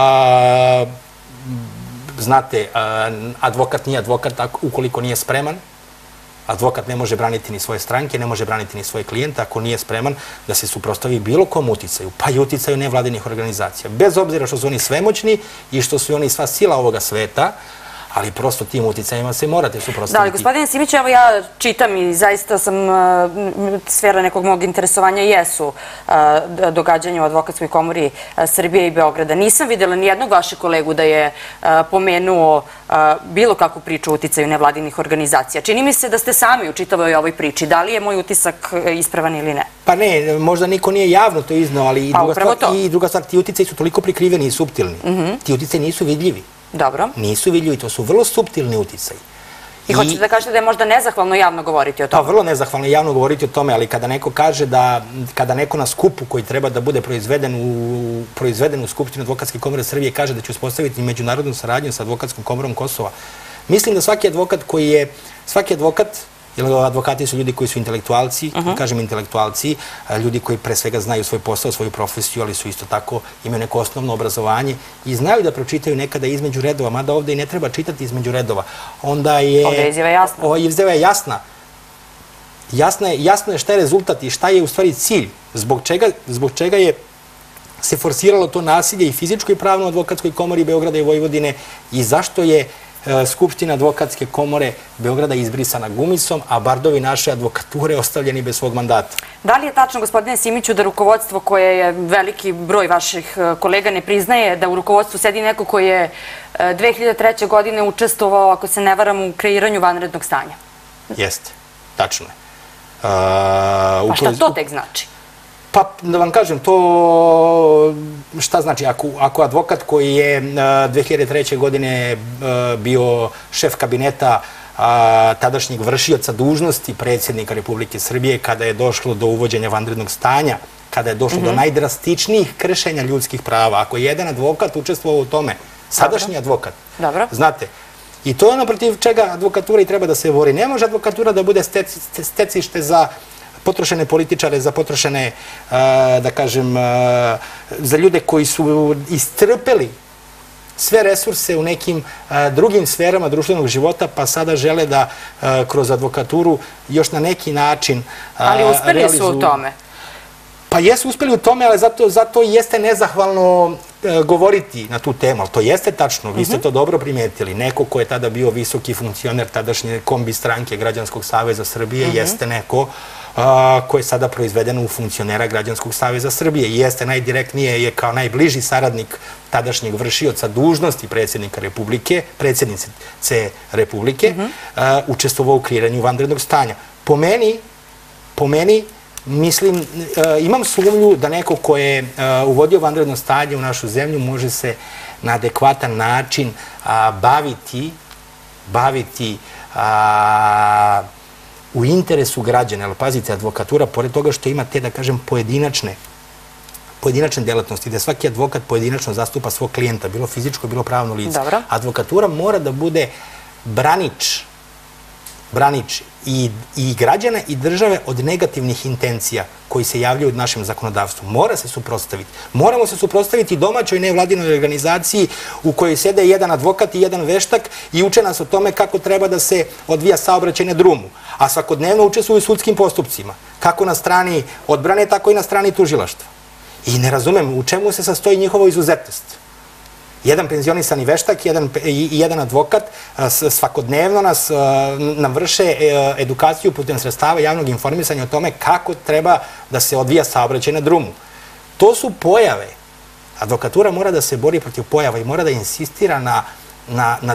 znate, advokat nije advokat ukoliko nije spreman. Advokat ne može braniti ni svoje stranke, ne može braniti ni svoje klijente ako nije spreman da se suprotstavi bilo kom uticaju, pa i uticaju nevladinih organizacija. Bez obzira što su oni svemoćni i što su oni sva sila ovoga sveta, ali prosto tim uticajima se morate suprotstaviti. Da, ali gospodine Simić, evo ja čitam i zaista sam sfera nekog mog interesovanja jesu događanja u Advokatskoj komori Srbije i Beograda. Nisam videla ni jednog vašeg kolegu da je pomenuo bilo kakvu priču o uticaju nevladinih organizacija. Čini mi se da ste sami u čitavoj ovoj priči. Da li je moj utisak ispravan ili ne? Pa ne, možda niko nije javno to iznao, ali i druga stvar, ti uticaji su toliko prikriveni i suptilni. Ti uticaji nisu vidljivi. Dobro. Nisu vidljivi, to su vrlo suptilni uticaji. I hoćete da kažete da je možda nezahvalno javno govoriti o tome? Pa vrlo nezahvalno javno govoriti o tome, ali kada neko kaže da, kada neko na skupu koji treba da bude proizveden u Skupštini Advokatske komore Srbije kaže da će uspostaviti međunarodnu saradnju sa Advokatskom komorom Kosova, mislim da svaki advokat, jer advokati su ljudi koji su intelektualci, kažem intelektualci, ljudi koji pre svega znaju svoj posao, svoju profesiju, ali su isto tako, imaju neko osnovno obrazovanje i znaju da pročitaju nekada između redova, mada ovde i ne treba čitati između redova. Onda je... Ovde je izjava jasna. Ovo je izjava jasna. Jasno je šta je rezultat i šta je u stvari cilj. Zbog čega je se forsiralo to nasilje i fizičko i pravno u Advokatskoj komori Beograda i Vojvodine i zašto je Skupština advokatske komore Beograda izbrisana gumisom, a bardovi naše advokature ostavljeni bez svog mandata. Da li je tačno, gospodine Simiću, da rukovodstvo koje je veliki broj vaših kolega ne priznaje, da u rukovodstvu sedi neko koji je 2003. godine učestvovao, ako se ne varam, u kreiranju vanrednog stanja? Jeste, tačno je. Pa šta to tek znači? Pa, da vam kažem, to šta znači? Ako advokat koji je 2003. godine bio šef kabineta tadašnjeg vršioca dužnosti predsjednika Republike Srbije, kada je došlo do uvođenja vanrednog stanja, kada je došlo do najdrastičnijih kršenja ljudskih prava, ako je jedan advokat učestvovao u tome, sadašnji advokat, znate, i to je ono protiv čega advokatura i treba da se bori. Ne može advokatura da bude stecište za potrošene političare, za potrošene, da kažem, za ljude koji su istrpeli sve resurse u nekim drugim sferama društvenog života, pa sada žele da kroz advokaturu još na neki način ali uspeli su u tome? Pa jesu uspeli u tome, ali zato jeste nezahvalno govoriti na tu temu, ali to jeste tačno, vi ste to dobro primetili. Neko ko je tada bio visoki funkcioner tadašnje kombi stranke Građanskog saveza Srbije jeste neko ko je sada proizveden u funkcionera Građanskog saveza Srbije. Jeste najdirektnije, je kao najbliži saradnik tadašnjeg vršioca dužnosti predsjednika Republike, predsjednice Republike, učestvovao u kreiranju vanrednog stanja. Po meni, mislim, imam sumnju da neko ko je uvodio vanredno stanje u našu zemlju može se na adekvatan način baviti u interesu građana. Ali pazite, advokatura, pored toga što ima te, da kažem, pojedinačne delatnosti, gde svaki advokat pojedinačno zastupa svog klijenta, bilo fizičko, bilo pravno lice. Advokatura mora da bude branič i građana i države od negativnih intencija koji se javljaju u našem zakonodavstvu. Mora se suprotstaviti. Moramo se suprotstaviti domaćoj nevladinoj organizaciji u kojoj sede jedan advokat i jedan veštak i uče nas o tome kako treba da se odvija saobraćaj na drumu, a svakodnevno učestvuju u sudskim postupcima, kako na strani odbrane, tako i na strani tužilaštva. I ne razumem u čemu se sastoji njihova izuzetnost. Jedan penzionisani veštak i jedan advokat svakodnevno nam vrše edukaciju putem sredstava javnog informisanja o tome kako treba da se odvija saobraćaj na drumu. To su pojave. Advokatura mora da se bori protiv pojava i mora da insistira na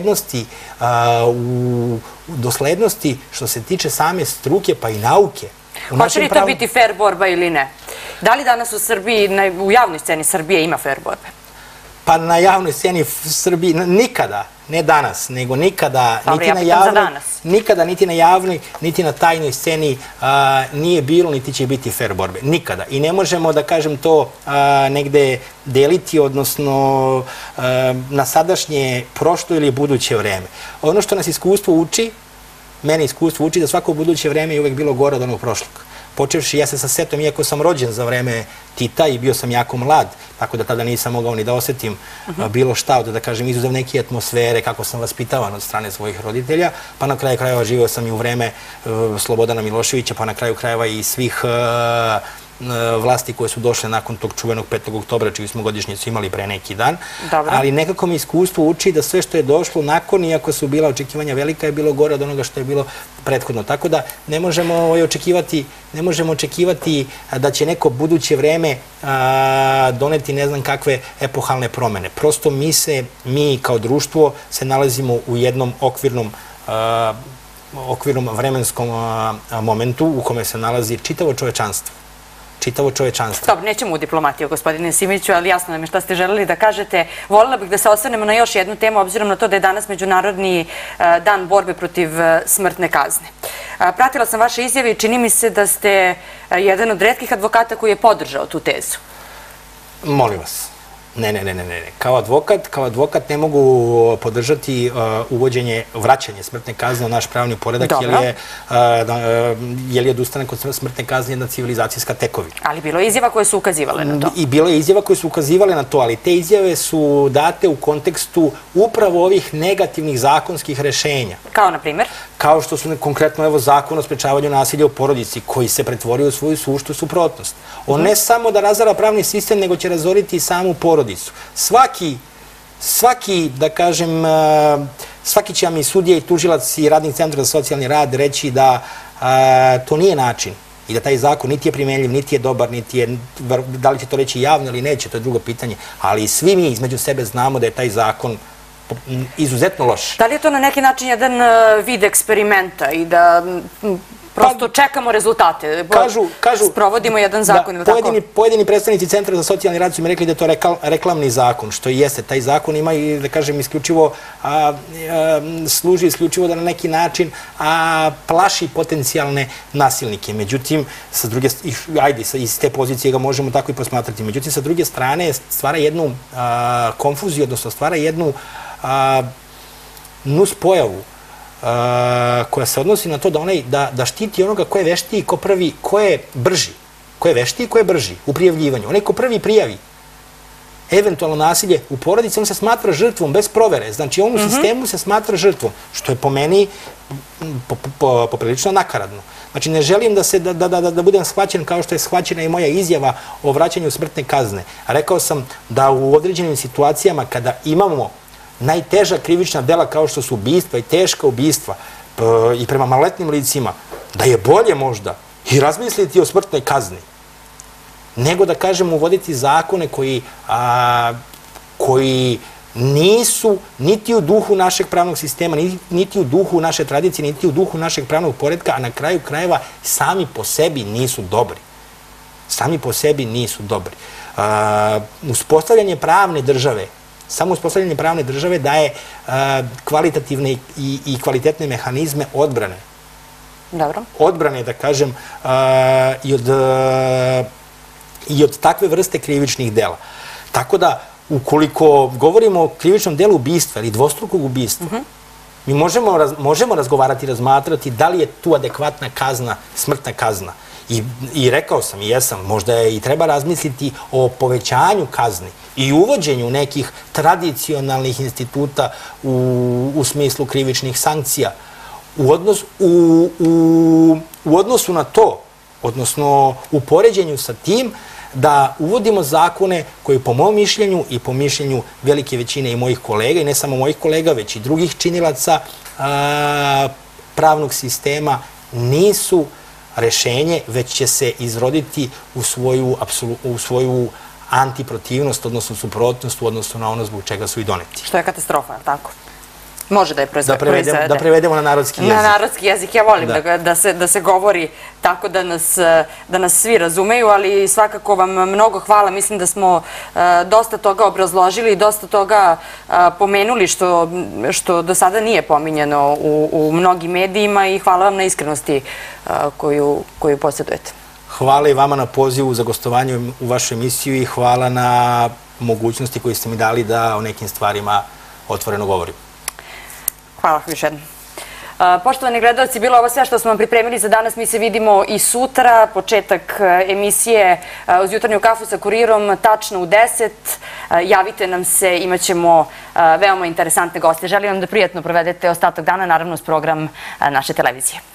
doslednosti što se tiče same struke pa i nauke. Hoće li to biti fair borba ili ne? Da li danas u Srbiji, u javnoj sceni Srbije ima fair borbe? Pa na javnoj sceni Srbiji nikada, ne danas, nego nikada, niti na javnoj, niti na tajnoj sceni nije bilo, niti će biti fair borbe. Nikada. I ne možemo, da kažem, to negde deliti, odnosno na sadašnje, prošlo ili buduće vreme. Ono što nas iskustvo uči, mene iskustvo uči da svako buduće vreme je uvek bilo gore od onog prošlog. Počevši, ja se sa setom, iako sam rođen za vreme Tita i bio sam jako mlad, tako da tada nisam mogao ni da osetim bilo šta od, da kažem, izuzev neke atmosfere, kako sam vaspitavan od strane svojih roditelja, pa na kraju krajeva živio sam i u vreme Slobodana Miloševića, pa na kraju krajeva i svih vlasti koje su došle nakon tog čuvenog 5. oktobra, čiju smo godišnjicu imali pre neki dan. Ali nekako mi iskustvo uči da sve što je došlo nakon, iako su bila očekivanja velika, je bilo gore od onoga što je bilo prethodno. Tako da ne možemo očekivati da će neko buduće vreme doneti ne znam kakve epohalne promene. Prosto mi kao društvo se nalazimo u jednom okvirnom vremenskom momentu u kome se nalazi čitavo čovečanstvo. Dobro, nećemo u diplomatiju, gospodine Simiću, ali jasno nam je šta ste želeli da kažete. Voljela bih da se osvrnemo na još jednu temu, obzirom na to da je danas Međunarodni dan borbe protiv smrtne kazne. Pratila sam vaše izjave i čini mi se da ste jedan od retkih advokata koji je podržao tu tezu. Molim vas. Ne. Kao advokat ne mogu podržati vraćanje smrtne kazne u naš pravni poredak, jer je odustanak od smrtne kazne jedna civilizacijska tekovina. Ali bilo je izjava koje su ukazivale na to. I bilo je izjava koje su ukazivale na to, ali te izjave su date u kontekstu upravo ovih negativnih zakonskih rešenja. Kao na primjer? Kao što su konkretno Zakon o sprečavanju nasilja u porodici, koji se pretvorio u svoju suštu suprotnost. On ne samo da razara pravni sistem, nego će razoriti i samu porodicu. Svaki, da kažem, Svaki će vam i sudija i tužilac i radnik centra za socijalni rad reći da to nije način i da taj zakon niti je primenljiv, niti je dobar, niti je, da li će to reći javno ili neće, to je drugo pitanje, ali svi mi između sebe znamo da je taj zakon izuzetno loš. Da li je to na neki način jedan vid eksperimenta i da prosto čekamo rezultate? Sprovodimo jedan zakon ili tako? Pojedini predstavnici Centra za socijalni rad su mi rekli da je to reklamni zakon, što i jeste. Taj zakon ima i, da kažem, isključivo služi isključivo da na neki način plaši potencijalne nasilnike. Međutim, sa druge, ajde, iz te pozicije ga možemo tako i posmatrati. Međutim, sa druge strane, stvara jednu konfuziju, odnosno stvara jednu nus pojavu koja se odnosi na to da štiti onoga ko je veštiji, ko je brži. Ko je veštiji, ko je brži u prijavljivanju. Onaj ko prvi prijavi eventualno nasilje u porodici, on se smatra žrtvom bez provere. Znači, on u sistemu se smatra žrtvom, što je po meni poprilično nakaradno. Znači, ne želim da budem shvaćen kao što je shvaćena i moja izjava o vraćanju smrtne kazne. Rekao sam da u određenim situacijama kada imamo najteža krivična dela kao što su ubistva i teška ubistva i prema maloletnim licima, da je bolje možda i razmisliti o smrtnoj kazni, nego da kažemo uvoditi zakone koji nisu niti u duhu našeg pravnog sistema, niti u duhu naše tradicije, niti u duhu našeg pravnog poretka, a na kraju krajeva sami po sebi nisu dobri. Sami po sebi nisu dobri. Uspostavljanje pravne države, samo uspostavljanje pravne države daje kvalitativne i kvalitetne mehanizme odbrane. Dobro. Odbrane, da kažem, i od takve vrste krivičnih dela. Tako da, ukoliko govorimo o krivičnom delu ubistva ili dvostrukog ubistva, mi možemo razgovarati i razmatrati da li je tu adekvatna kazna, smrtna kazna. I rekao sam i jesam, možda i treba razmisliti o povećanju kazni i uvođenju nekih tradicionalnih instituta u smislu krivičnih sankcija. U odnosu na to, odnosno u poređenju sa tim, da uvodimo zakone koji po mom mišljenju i po mišljenju velike većine i mojih kolega, i ne samo mojih kolega, već i drugih činilaca pravnog sistema, nisu rešenje, već će se izroditi u svoju antiprotivnost, odnosno suprotnost u odnosu na ono zbog čega su i doneti. Što je katastrofa, ali tako? Može da je proizvede. Da prevedemo na narodski jezik. Na narodski jezik. Ja volim da se govori tako da nas svi razumeju, ali svakako vam mnogo hvala. Mislim da smo dosta toga obrazložili i dosta toga pomenuli što do sada nije pominjeno u mnogim medijima i hvala vam na iskrenosti koju posjedujete. Hvala i vama na pozivu za gostovanje u vašu emisiju i hvala na mogućnosti koju ste mi dali da o nekim stvarima otvoreno govorim. Hvala još jednom. Poštovani gledalci, bilo ovo sve što smo vam pripremili za danas. Mi se vidimo i sutra, početak emisije uz jutarnju kafu sa Kurirom, tačno u 10. Javite nam se, imat ćemo veoma interesantne goste. Želim vam da prijatno provedete ostatak dana, naravno uz program naše televizije.